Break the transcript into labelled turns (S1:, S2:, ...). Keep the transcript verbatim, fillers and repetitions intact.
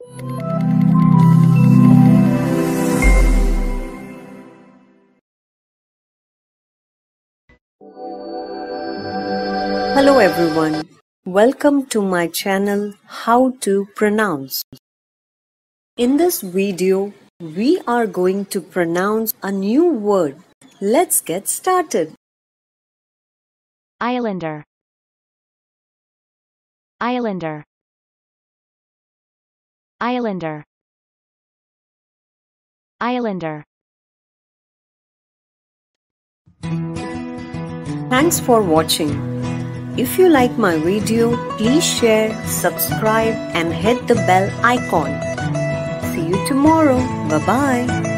S1: Hello everyone, welcome to my channel How to Pronounce. In this video, we are going to pronounce a new word. Let's get started.
S2: Islander. Islander. Islander. Islander.
S1: Thanks for watching. If you like my video, please share, subscribe and hit the bell icon. See you tomorrow. Bye-bye.